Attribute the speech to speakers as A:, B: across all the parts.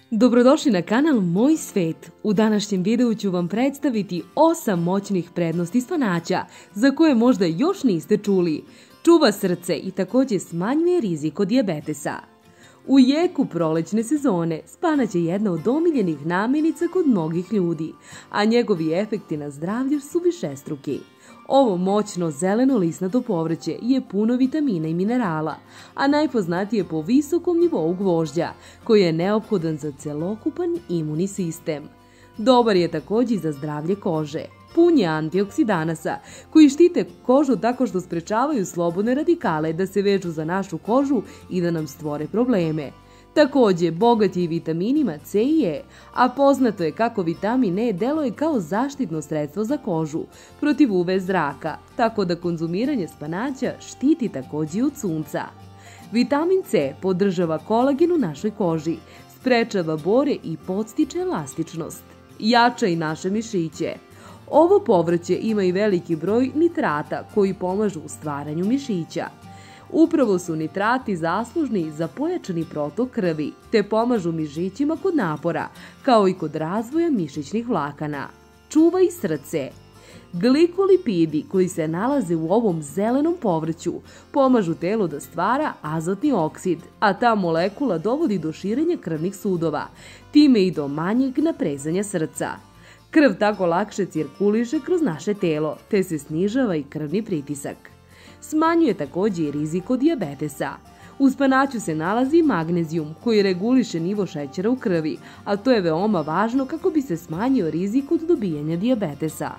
A: Dobrodošli na kanal Moj svet. U današnjem videu ću vam predstaviti 8 moćnih prednosti spanaća za koje možda još niste čuli. Čuva srce i također smanjuje rizik od dijabetesa. U jeku prolećne sezone spanać je jedna od omiljenih namirnica kod mnogih ljudi, a njegovi efekti na zdravlje su višestruki. Ovo moćno zeleno lisnato povrće je puno vitamina i minerala, a najpoznatije po visokom nivou gvožđa, koji je neophodan za celokupan imunni sistem. Dobar je također i za zdravlje kože. Pun je antioksidanasa koji štite kožu tako što sprečavaju slobodne radikale da se vežu za našu kožu i da nam stvore probleme. Također, bogat je i vitaminima C i E, a poznato je kako vitamin E deluje kao zaštitno sredstvo za kožu protiv UV zraka, tako da konzumiranje spanaća štiti također od sunca. Vitamin C podržava kolagen u našoj koži, sprečava bore i podstiče elastičnost. Jača i naše mišiće. Ovo povrće ima i veliki broj nitrata koji pomažu u stvaranju mišića. Upravo su nitrati zaslužni za pojačani protok krvi, te pomažu mišićima kod napora, kao i kod razvoja mišićnih vlakana. Čuva i srce. Glikolipidi koji se nalaze u ovom zelenom povrću pomažu telu da stvara azotni oksid, a ta molekula dovodi do širenja krvnih sudova, time i do manjeg naprezanja srca. Krv tako lakše cirkuliše kroz naše telo, te se snižava i krvni pritisak. Smanjuje također i rizik od dijabetesa. U spanaću se nalazi magnezijum koji reguliše nivo šećera u krvi, a to je veoma važno kako bi se smanjio rizik od dobijanja dijabetesa.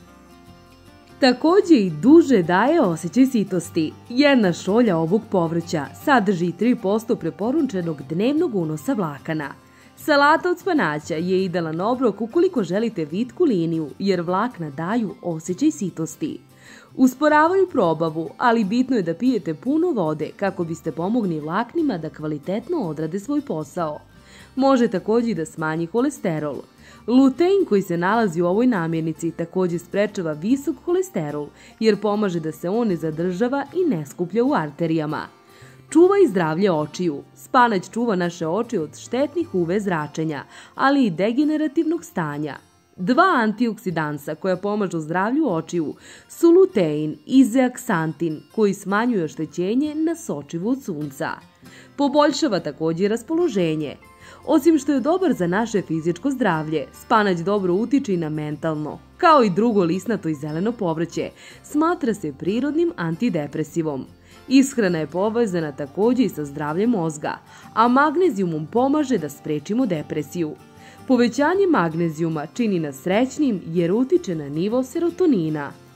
A: Također i duže daje osjećaj sitosti. Jedna šolja ovog povrća sadrži 3% preporučenog dnevnog unosa vlakana. Salata od spanaća je idealan obrok ukoliko želite vitku liniju, jer vlakna daju osjećaj sitosti. Usporavaju probavu, ali bitno je da pijete puno vode kako biste pomogli vlaknima da kvalitetno odrade svoj posao. Može također da smanji kolesterol. Lutein koji se nalazi u ovoj namirnici također sprečava visok kolesterol, jer pomaže da se on ne zadržava i ne skuplja u arterijama. Čuva i zdravlje očiju. Spanać čuva naše oči od štetnih UV zračenja, ali i degenerativnog stanja. Dva antioksidansa koja pomažu zdravlju očiju su lutein i zeaksantin koji smanjuju oštećenje na sočivu od sunca. Poboljšava također raspoloženje. Osim što je dobar za naše fizičko zdravlje, spanać dobro utiče i na mentalno. Kao i drugo lisnato i zeleno povrće, smatra se prirodnim antidepresivom. Ishrana je povezana također i sa zdravljem mozga, a magnezijumom pomaže da sprečimo depresiju. Povećanje magnezijuma čini nas srećnim jer utiče na nivo serotonina.